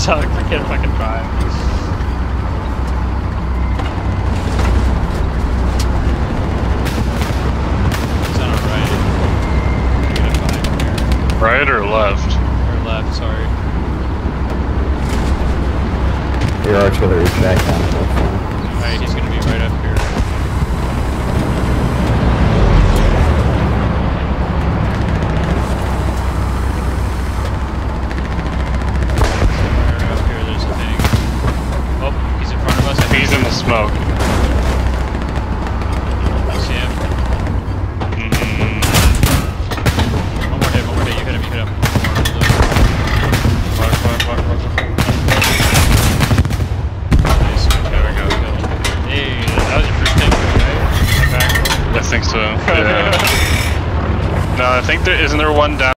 sucks. I can't fucking drive. It's on our right. We're gonna find here. Right or left? Or left, sorry. Your artillery back down the left. Alright, he's gonna be right up here. Somewhere up here, there's a thing. Oh, he's in front of us. I think He's in the smoke. I see him. One more hit, you hit him, Walk. Nice, there we go, kill him. Hey, that was your first tank, right? I think so, yeah. No, I think isn't there one down?